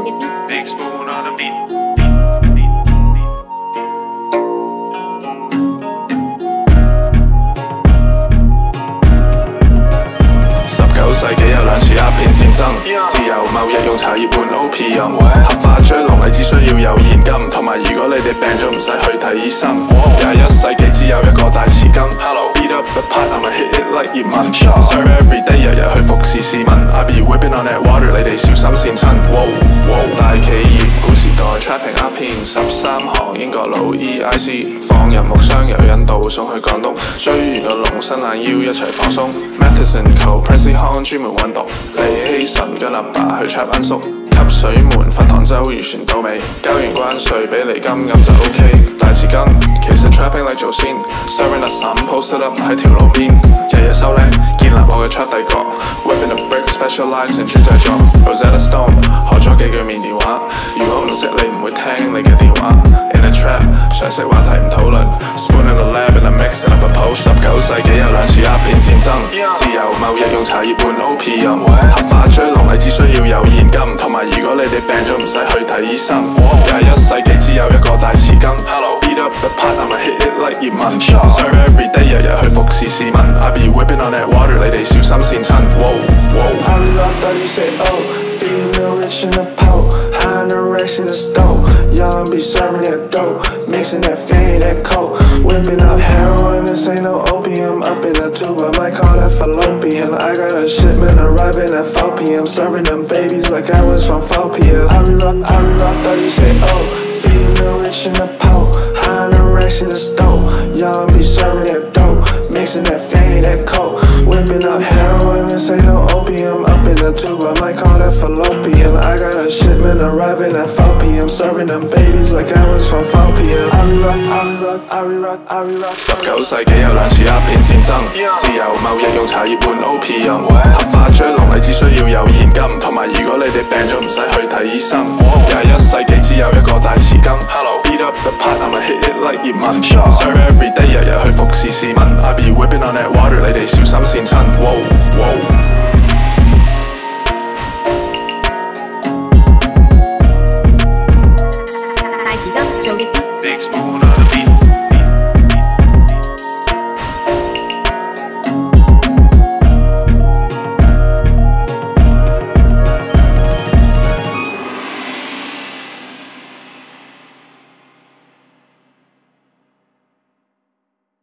Big spoon on the beat. 19世紀有兩次鴉片戰爭，自由貿易用茶葉換 opium， 合法追龍你只需要有現金，同埋如果你哋病咗唔使去睇醫生。21世紀只有一個大匙羹 ，Beat up the pot I'ma hit it like 葉問 ，Serve every day 日日去服侍市民 ，I be whipping on that water 你哋小心跣親。大企業古時代 trapping 鴉片13行英國佬 EIC， 放人木箱由印度送去廣東，追完個龍伸懶腰一齊放鬆 ，Matheson Co。Pressy Hon 專門運毒，李希臣跟阿爸去 trap 罌粟，吸水門佛堂周漁船到尾，交完關稅俾利金咁就 OK。大匙羹其實 trapping 嚟做先 ，serving 阿嬸 posted up 喺條路邊，日日收靚建立我嘅 trap 帝國 ，whipping a brick specialize in 豬製作 ，Rosetta Stone 學咗幾句緬甸話，如果唔識你唔會聽你嘅電話。In a trap 常識話題唔討論 ，spoon in the lab and a mix and up a post。19世紀有兩次鴉片戰爭，自由貿易用茶葉換 opium， 合法追龍你只需要有現金，同埋如果你哋病咗唔使去睇醫生。21世紀只有一個大匙羹 ，Beat up the pot I'ma hit it like 葉問 ，Serve every day 日日去服侍市民 ，I be whipping on that water 你哋小心跣親。 I thought you said feeding the rich in the poor, hiding the racks in the stove. Young be serving that dope, mixing that fanny, that coke. Whipping up heroin, this ain't no opium. Up in the tube, I might call that fallopian. I got a shipment arriving at 4 p.m. Serving them babies like I was from 4 p.m. I re-rock, thought you said feeding the rich in the poor, hiding the racks in the stove. Young be serving that dope, mixing that fanny, that coke. Whipping up heroin, this ain't no opium. Up in the tube, I might call that fallopian. I got a shipment arriving at 4 p.m. Serving them babies like I was from 4 p.m. I re-rock. 19世紀有兩次鴉片戰爭，自由貿易用茶葉換 opium， 合法追龍你只需要有現金，同埋如果你哋病咗唔使去睇醫生。21世紀只有一個大匙羹 ，Beat up the pot I'ma hit it like 葉問 ，Serve every day 日日去服侍市民 ，I be whipping on that water 你哋小心跣親。